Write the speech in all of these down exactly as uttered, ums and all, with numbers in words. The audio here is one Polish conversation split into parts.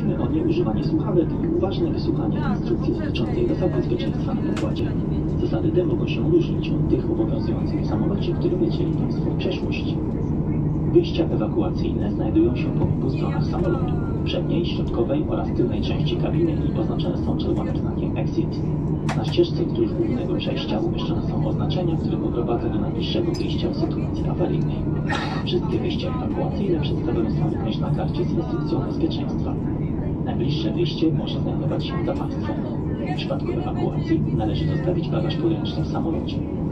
Prosimy o nieużywanie słuchawek i uważne wysłuchanie instrukcji dotyczącej zasad bezpieczeństwa na pokładzie. Zasady te mogą się różnić od tych obowiązujących w samolocie, który lecieli Państwo w przeszłości. Wyjścia ewakuacyjne znajdują się po obu stronach samolotu, przedniej, środkowej oraz tylnej części kabiny i oznaczone są czerwonym znakiem Exit. Na ścieżce wzdłuż głównego przejścia umieszczone są oznaczenia, które poprowadza do najbliższego wyjścia w sytuacji awaryjnej. Wszystkie wyjścia ewakuacyjne przedstawione są również na karcie z instrukcją bezpieczeństwa. Najbliższe wyjście może znajdować się za Państwem. W przypadku ewakuacji należy zostawić bagaż podręczny w samolocie.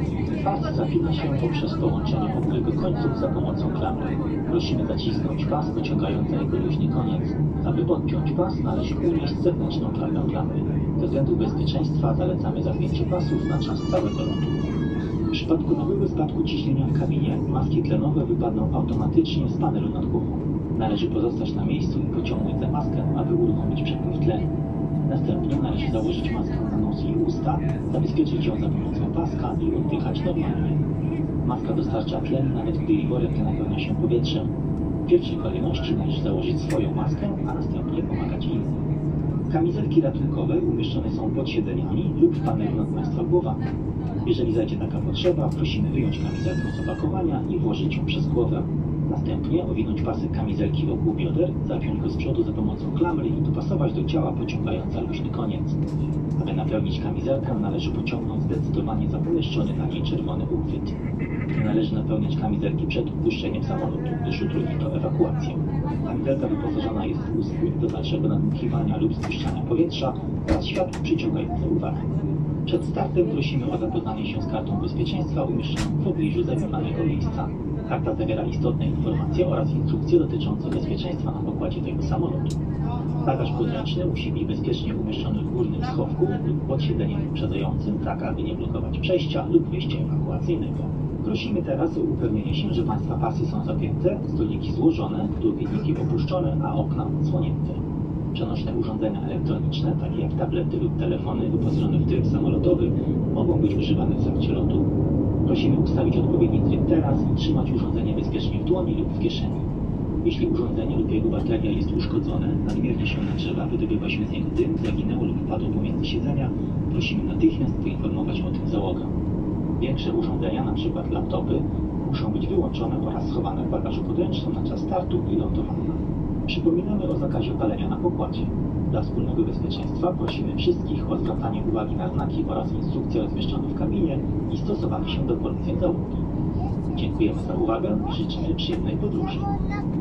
Pas zapina się poprzez połączenie obu jego końców za pomocą klamry. Prosimy zacisnąć pas, pociągając za jego luźny koniec. Aby podpiąć pas, należy unieść zewnętrzną flagę klamry. Ze względu bezpieczeństwa zalecamy zapięcie pasów na czas całego lotu. W przypadku nagłego spadku ciśnienia w kabinie, maski tlenowe wypadną automatycznie z panelu nad głową. Należy pozostać na miejscu i pociągnąć za maskę, aby uruchomić przepływ tlenu. Następnie należy założyć maskę na nos i usta, zabezpieczyć ją za pomocą paska i oddychać normalnie. Maska dostarcza tlen, nawet gdy jej worek napełnia się powietrzem. W pierwszej kolejności należy założyć swoją maskę, a następnie pomagać innym. Kamizelki ratunkowe umieszczone są pod siedzeniami lub w panelu nad Państwa głowami. Jeżeli zajdzie taka potrzeba, prosimy wyjąć kamizelkę z opakowania i włożyć ją przez głowę. Następnie owinąć pasek kamizelki wokół bioder, zapiąć go z przodu za pomocą klamry i dopasować do ciała, pociągając za luźny koniec. Aby napełnić kamizelkę, należy pociągnąć zdecydowanie zapomieszczony na niej czerwony uchwyt. Nie należy napełniać kamizelki przed opuszczeniem samolotu, gdyż utrudni to ewakuację. Kamizelka wyposażona jest w ustnik do dalszego nadmuchiwania lub spuszczania powietrza oraz światło przyciągające uwagę. Przed startem prosimy o zapoznanie się z kartą bezpieczeństwa umieszczoną w pobliżu zajmowanego miejsca. Karta zawiera istotne informacje oraz instrukcje dotyczące bezpieczeństwa na pokładzie tego samolotu. Bagaż podręczny musi być bezpiecznie umieszczony w górnym schowku lub pod siedzeniem wyprzedzającym, tak aby nie blokować przejścia lub wyjścia ewakuacyjnego. Prosimy teraz o upewnienie się, że Państwa pasy są zapięte, stoliki złożone, odpowiedniki opuszczone, a okna odsłonięte. Przenośne urządzenia elektroniczne, takie jak tablety lub telefony wyposażone w tryb samolotowy, mogą być używane w trakcie lotu. Prosimy ustawić odpowiedni tryb teraz i trzymać urządzenie bezpiecznie w dłoni lub w kieszeni. Jeśli urządzenie lub jego bateria jest uszkodzone, nadmiernie się nagrzewa, wydobywa się z niego dym, zaginęło lub wpadło pomiędzy siedzenia, prosimy natychmiast poinformować o tym załogę. Większe urządzenia, np. laptopy, muszą być wyłączone oraz schowane w bagażu podręcznym na czas startu i lądowania. Przypominamy o zakazie palenia na pokładzie. Dla wspólnego bezpieczeństwa prosimy wszystkich o zwracanie uwagi na znaki oraz instrukcje rozmieszczone w kabinie i stosowanie się do poleceń załogi. Dziękujemy za uwagę i życzymy przyjemnej podróży.